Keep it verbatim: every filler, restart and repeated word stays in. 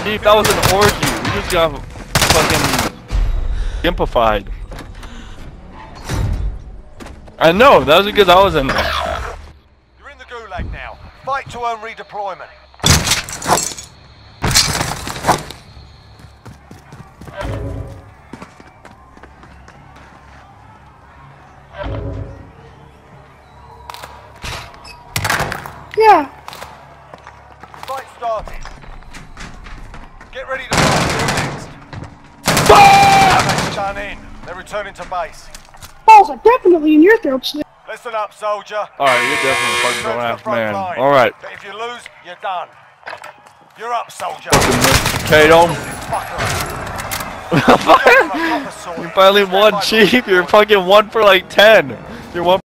Chief, that was an orgy. We just got fucking gimpified. I know, that was because I was in there. You're in the gulag now. Fight to earn redeployment. Yeah. Fight started. Get ready to fight next. Damage done in. They're returning to base. Balls are definitely in your throat, Slim. Listen up, soldier. Alright, you're definitely fucking Return going to the after front man. line. Alright. But if you lose, you're done. You're up, soldier. Kato. Fucker. You finally won, Chief. You're fucking one for like ten. You're one